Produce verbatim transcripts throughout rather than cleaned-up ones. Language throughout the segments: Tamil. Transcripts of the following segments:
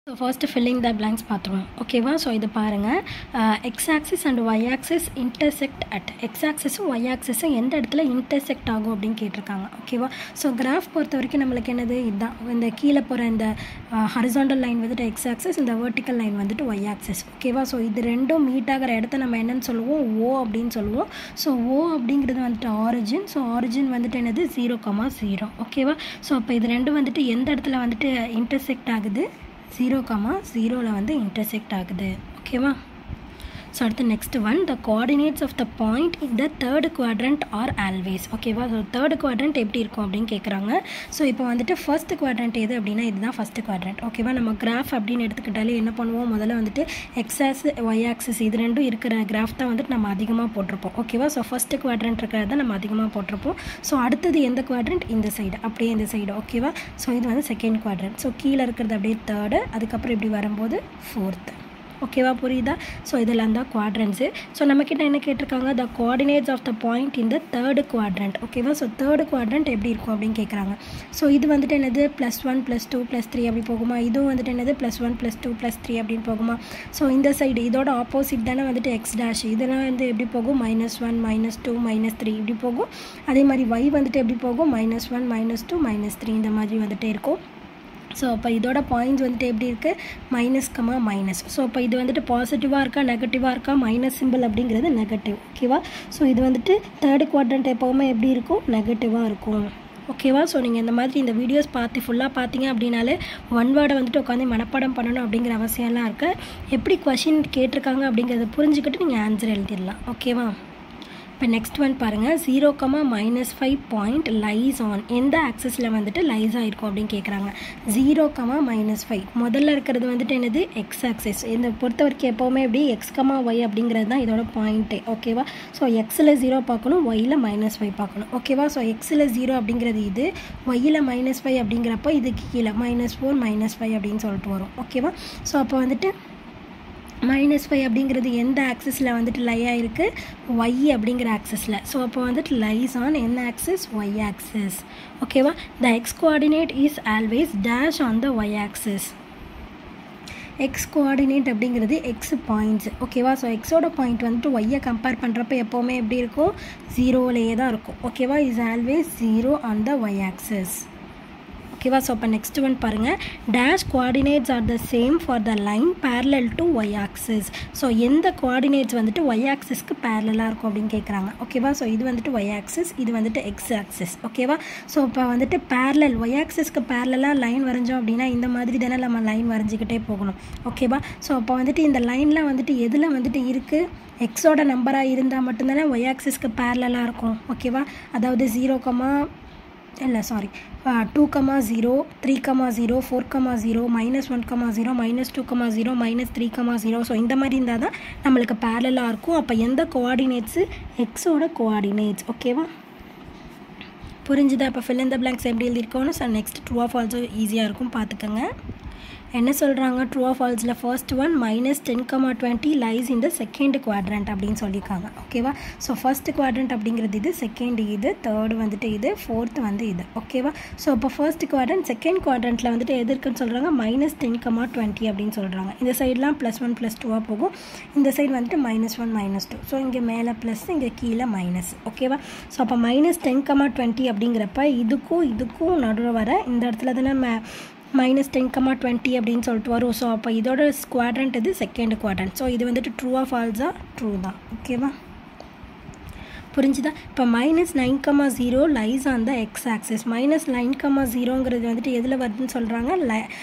So first filling the blanks பாத்துறோம் ஓகேவா சோ இது பாருங்க x axis and y axis intersect at x axis um y axis உம் எந்த இடத்துல intersect ஆகும் அப்படினு கேட்டிருக்காங்க ஓகேவா சோ கிராஃப் பொறுத்தவரைக்கும் நமக்கு என்னது இதான் இந்த கீழ போற இந்த horizontal line வந்துட்டு x axis இந்த vertical line வந்துட்டு y axis ஓகேவா சோ இது ரெண்டும் மீட் ஆகற இடத்தை நம்ம என்னன்னு சொல்லுவோம் O அப்படினு சொல்லுவோம் சோ O அப்படிங்கிறது வந்துட்டு origin சோ origin வந்துட்டு என்னது zero zero ஓகேவா சோ அப்ப இது ரெண்டும் வந்துட்டு எந்த இடத்துல வந்துட்டு intersect ஆகுது zero zero la வந்து intersect ஆகுது ஓகேவா so அடுத்து next one the coordinates of the point in the third quadrant are always ஓகேவா so third quadrant எப்படி இருக்கும் அப்படினு கேக்குறாங்க so இப்போ வந்துட்டு first quadrant எது அப்படினா இதுதான் first quadrant ஓகேவா நம்ம graph அப்படினு எடுத்துக்கிட்டாலே என்ன பண்ணுவோம் முதல்ல வந்துட்டு x axis y axis இது ரெண்டும் இருக்கிற graph தான் வந்துட்டு நம்ம அதிகமா போட்டுருப்போம் ஓகேவா so first quadrant இருக்கறத நம்ம அதிகமா போட்டுருப்போம் so அடுத்து எந்த quadrant இந்த சைடு அப்படியே இந்த சைடு ஓகேவா so இது வந்து second quadrant so கீழ இருக்குது அப்படியே third அதுக்கு அப்புறம் இப்படி வரும்போது fourth ஓகேவா புரியுதா சோ இதெல்லாம் தான் quadrants சோ நமக்கிட்ட என்ன கேட்டிருக்காங்க the coordinates of the point in the third quadrant ஓகேவா சோ third quadrant எப்படி இருக்கும் அப்படினு கேக்குறாங்க சோ இது வந்துட்டு என்னது plus one plus two plus three அப்படி போகுமா இது வந்துட்டு என்னது plus one plus two plus three அப்படினு போகுமா சோ இந்த சைடு இதோட ஆப்போசிட் தான வந்துட்டு x dash இதெல்லாம் வந்து எப்படி போகும் minus one minus two minus three இப்படி போகும் அதே மாதிரி y வந்துட்டு எப்படி போகும் minus one minus two minus three இந்த மாதிரி வந்துட்டே இருக்கும் so அப்ப இதோட பாயிண்ட்ஸ் வந்து எப்படி இருக்கு minus minus so அப்ப இது வந்துட்டு பாசிட்டிவா இருக்கா நெகட்டிவா இருக்கா மைனஸ் சிம்பல் அப்படிங்கிறது நெகட்டிவ் ஓகேவா சோ இது வந்துட்டு third quadrant எப்பவுமே எப்படி இருக்கும் நெகட்டிவா இருக்கும் ஓகேவா சோ நீங்க இந்த மாதிரி இந்த வீடியோஸ் பார்த்து ஃபுல்லா பாத்தீங்க அப்படினாலே ஒன் வேர்ட் வந்துட்டு உட்கார்ந்து மனப்பாடம் பண்ணனும் அப்படிங்கற அவசியம் எல்லாம் இருக்கு எப்படி क्वेश्चन கேட்டிருக்காங்க அப்படிங்கறத புரிஞ்சிக்கிட்டு நீங்க ஆன்சர் எழுதிடலாம் ஓகேவா இப்போ next one பாருங்க zero minus five point lies on எந்த axisல வந்துட்டு lies ஆயிருக்கும் அப்படினு கேக்குறாங்க zero minus five முதல்ல இருக்குது வந்துட்டு என்னது x axis இந்த பொறுத்தவரைக்கும் எப்பவுமே எப்படி x y அப்படிங்கிறது தான் இதோட பாயிண்ட் ஓகேவா சோ x ல zero பார்க்கணும் y ல minus five பார்க்கணும் ஓகேவா சோ x ல zero அப்படிங்கிறது இது y ல minus five அப்படிங்கறப்ப இது கீழ minus four minus five அப்படினு சொல்லிட்டு வரும் ஓகேவா சோ அப்ப வந்துட்டு minus five அப்படிங்கிறது எந்த ஆக்சிஸ்ல வந்துட்டு லை ஆயிருக்கு y அப்படிங்கற ஆக்சிஸ்ல சோ அப்ப வந்துட்டு lies on என்ன ஆக்சிஸ் y axis ஓகேவா the x coordinate is always dash on the y axis x coordinate அப்படிங்கிறது x points ஓகேவா சோ x ஓட பாயிண்ட் வந்துட்டு y ய கம்பேர் பண்றப்ப எப்பவுமே எப்படி இருக்கும் zero லயே தான் இருக்கும் ஓகேவா is always zero on the y axis ஓகேவா சோ அப்ப next one பாருங்க dash coordinates are the same for the line parallel to y axis so எந்த coordinates வந்துட்டு y axis க்கு parallel-ஆ இருக்கும் அப்படினு கேக்குறாங்க ஓகேவா சோ இது வந்துட்டு y axis இது வந்துட்டு x axis ஓகேவா சோ அப்ப வந்துட்டு parallel y axis க்கு parallel-ஆ லைன் வரைஞ்சோம் அப்படினா இந்த மாதிரி தான நம்ம லைன் வரைஞ்சிட்டே போகணும் ஓகேவா சோ அப்ப வந்துட்டு இந்த லைன்ல வந்துட்டு எதுல வந்துட்டு இருக்கு x ஓட நம்பரா இருந்தா மட்டும் தான y axis க்கு parallel-ஆ இருக்கும் ஓகேவா அதாவது zero இல்ல sorry two zero three zero four zero minus one zero minus two zero minus three zero so இந்த மாதிரி இருந்தா தான் நமக்கு parallel-ஆ இருக்கும் அப்ப எந்த coordinates x ஓட coordinates ஓகேவா புரிஞ்சுதா அப்ப fill in the blanks எப்படி எழுதி இருக்கோம்னு so next true or false ஈஸியா இருக்கும் பாத்துக்கங்க என்ன சொல்றாங்க true or false ல first one minus ten twenty lies in the second quadrant அப்படினு சொல்லிருக்காங்க ஓகேவா சோ first quadrant அப்படிங்கிறது இது second இது third வந்துட்டு இது fourth வந்து இது ஓகேவா சோ அப்ப first quadrant second quadrantல வந்துட்டு எது இருக்குன்னு சொல்றாங்க minus ten twenty அப்படினு சொல்றாங்க இந்த சைடுலாம் plus one plus two ஆ போகும் இந்த சைடு வந்துட்டு minus one minus two so இங்க மேல plus இங்க கீழ minus ஓகேவா சோ அப்ப minus ten twenty அப்படிங்கறப்ப இதுக்கும் இதுக்கும் நடுவுல வர இந்த இடத்துல தான minus ten twenty அப்படினு சொல்லிட்டு வரும் சோ அப்ப இதோட quadrant இது second quadrant சோ இது வந்துட்டு true or false ah true தான் ஓகேவா புரிஞ்சுதா இப்ப minus nine zero lies on the x axis minus nine zeroங்கிறது வந்துட்டு எதுல வருதுன்னு சொல்றாங்க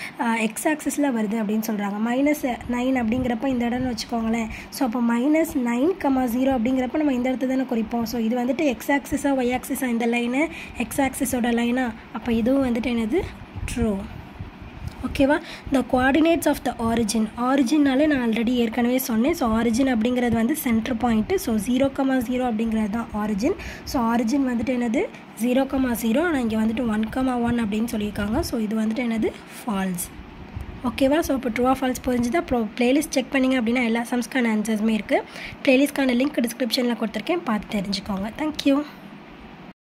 x axisல வருது அப்படினு சொல்றாங்க minus nine அப்படிங்கறப்ப இந்த இடம்னு வெச்சுக்கோங்களே சோ அப்ப minus nine zero அப்படிங்கறப்ப நம்ம இந்த இடத்தை தான குறிப்போம் சோ இது வந்துட்டு x axis ஆ y axis ஆ இந்த லைன் x axis ஓட லைனா அப்ப இதுவும் வந்துட்டு என்னது true ஓகேவா the coordinates of the origin origin நாலே நான் ஆல்ரெடி ஏற்கனவே சொன்னேன் சோ origin அப்படிங்கிறது வந்து centre point so zero zero அப்படிங்கிறது தான் origin சோ origin வந்துட்டு என்னது zero zero ஆனா இங்க வந்துட்டு one one அப்படினு சொல்லிருக்காங்க சோ இது வந்துட்டு என்னது false ஓகேவா சோ இப்போ true or false புரிஞ்சுதா playlist செக் பண்ணீங்க அப்படினா எல்லா சம்ஸ்கான ஆன்சர்ஸ்மே இருக்கு playlistக்கான லிங்க் டிஸ்கிரிப்ஷன்ல கொடுத்திருக்கேன் பார்த்து தெரிஞ்சுக்கோங்க thank you